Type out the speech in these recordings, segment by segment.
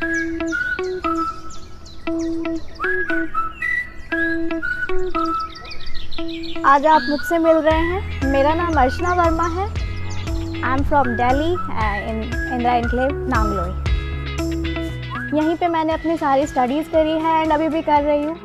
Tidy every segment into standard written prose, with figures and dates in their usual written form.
आज आप मुझसे मिल रहे हैं। मेरा नाम अर्चना वर्मा है। I am from Delhi in Indira enclave Nangloi. यहीं पे मैंने अपनी सारी स्टडीज़ करी है एंड अभी भी कर रही हूँ।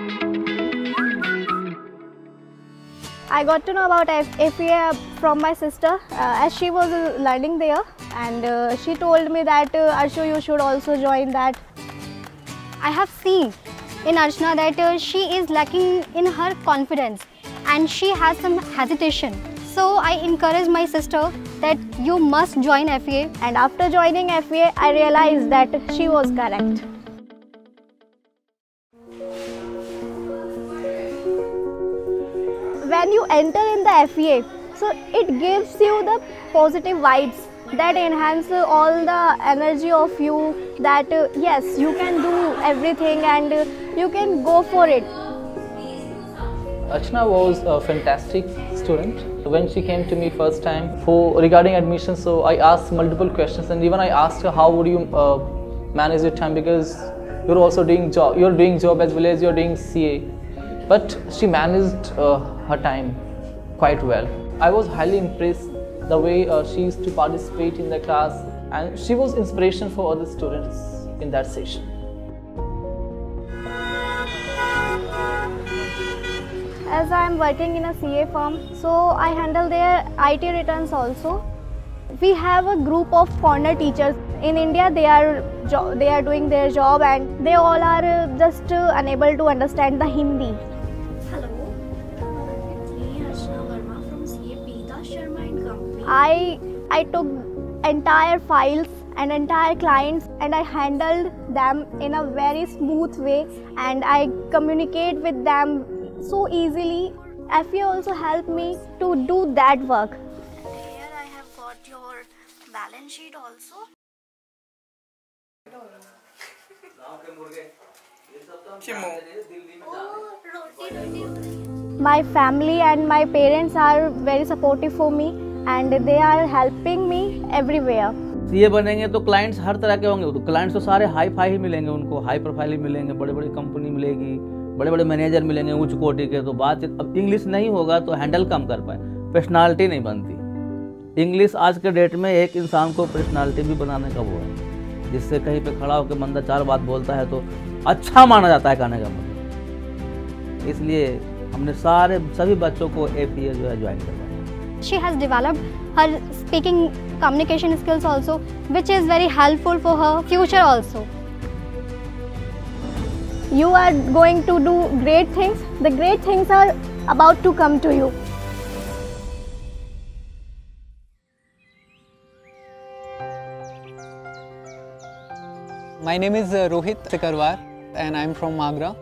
I got to know about FEA from my sister as she was learning there, and she told me that Arshu, you should also join that. I have seen in Archana that she is lacking in her confidence and she has some hesitation. So I encourage my sister that you must join FEA. And after joining FEA, I realized that she was correct. When you enter in the FEA, so it gives you the positive vibes that enhance all the energy of you, that yes, you can do everything and you can go for it. Archana was a fantastic student. When she came to me first time for regarding admission, so I asked multiple questions, and even I asked her how would you manage your time, because you're also doing job, as well as you're doing CA. But she managed her time quite well. I was highly impressed the way she used to participate in the class, and she was inspiration for other students in that session. As I am working in a CA firm, so I handle their IT returns also. We have a group of corner teachers. In India, they are doing their job and they all are just unable to understand the Hindi. Hello, it's me Archana Verma from CA Pita Sharma and Company. I took entire files and entire clients and I handled them in a very smooth way, and I communicate with them so easily. FEA also helped me to do that work. And here I have got your balance sheet also. My family and my parents are very supportive for me and they are helping me everywhere. CA बनेंगे तो clients हर तरह के होंगे, तो clients तो सारे hi fi ही मिलेंगे, उनको हाई प्रोफाइल ही मिलेंगे, बड़े बड़े कंपनी मिलेगी, बड़े बड़े मैनेजर मिलेंगे उच्च कोटि के। तो बात अब इंग्लिश नहीं होगा तो हैंडल कम कर पाए, पर्सनालिटी नहीं बनती। इंग्लिश आज के डेट में एक इंसान को पर्सनालिटी भी बनाने का वो है, जिससे कहीं पे खड़ा होकर बंदा चार बात बोलता है तो अच्छा माना जाता है कहने का मतलब। इसलिए हमने सभी बच्चों को FEA जो है ज्वाइन करवाया। She has developed her speaking communication skills also, which is very helpful for her future also. You are going to do great things. The great things are about to come to you. My name is Rohit Sikarwar and I am from Agra.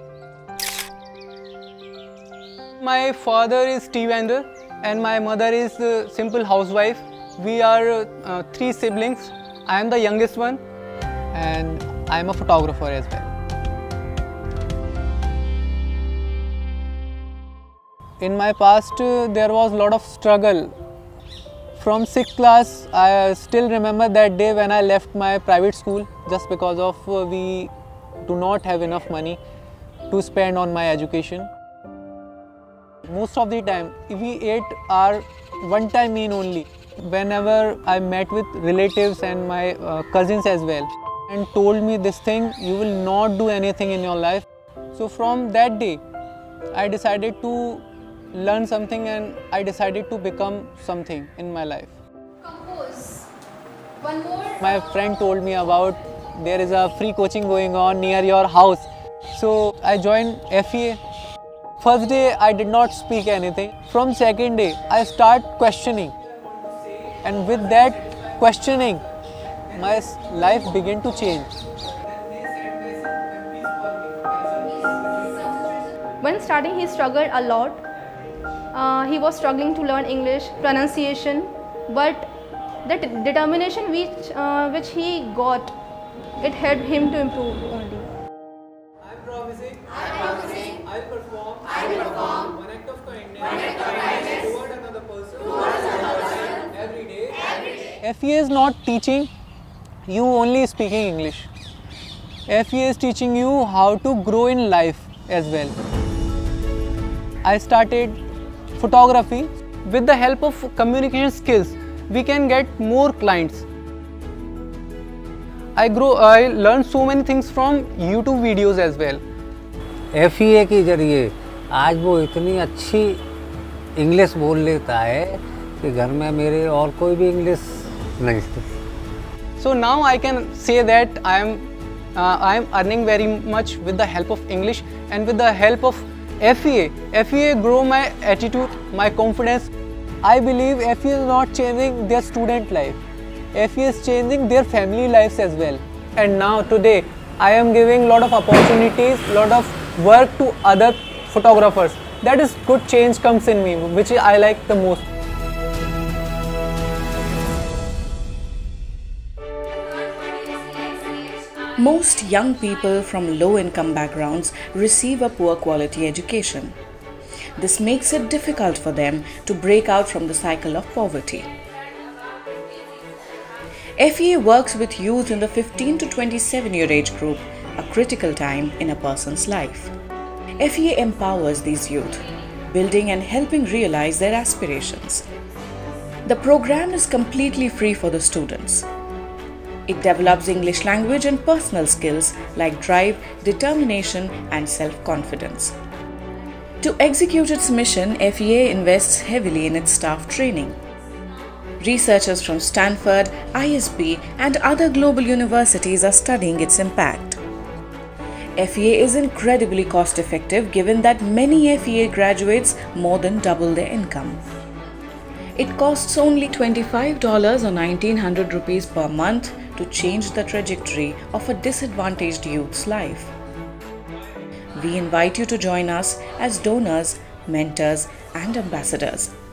My father is tea vendor and my mother is a simple housewife. We are 3 siblings. I am the youngest one and I am a photographer as well. In my past, there was a lot of struggle. From 6th class, I still remember that day when I left my private school just because of we do not have enough money to spend on my education. Most of the time, we ate our one-time meal only. Whenever I met with relatives and my cousins as well, and told me this thing, you will not do anything in your life. So from that day, I decided to learn something and I decided to become something in my life. Compose. One more. My friend told me about there is a free coaching going on near your house. So I joined FEA. First day I did not speak anything. From second day I start questioning, and with that questioning my life began to change. When starting, he struggled a lot. He was struggling to learn English, pronunciation, but the determination which he got, it helped him to improve only. I'm promising. I'll perform. One act of kindness. Toward another person. Every day. FEA is not teaching you only speaking English. FEA is teaching you how to grow in life as well. I started photography. With the help of communication skills, we can get more clients. I learned so many things from YouTube videos as well. FEA के जरिए आज वो इतनी अच्छी English बोल लेता है कि घर में मेरे और कोई भी इंग्लिश नहीं सीखता. So now I can say that I am earning very much with the help of English and with the help of FEA. FEA grow my attitude, my confidence. I believe FEA is not changing their student life. FEA is changing their family lives as well. And now today I am giving lot of opportunities, lot of work to other photographers. That is good change comes in me, which I like the most. Most young people from low-income backgrounds receive a poor quality education. This makes it difficult for them to break out from the cycle of poverty. FEA works with youth in the 15 to 27-year age group, a critical time in a person's life. FEA empowers these youth, building and helping realize their aspirations. The program is completely free for the students. It develops English language and personal skills like drive, determination, and self-confidence. To execute its mission, FEA invests heavily in its staff training. Researchers from Stanford, ISB, and other global universities are studying its impact. FEA is incredibly cost-effective given that many FEA graduates more than double their income. It costs only $25 or 1900 rupees per month to change the trajectory of a disadvantaged youth's life. We invite you to join us as donors, mentors, and ambassadors.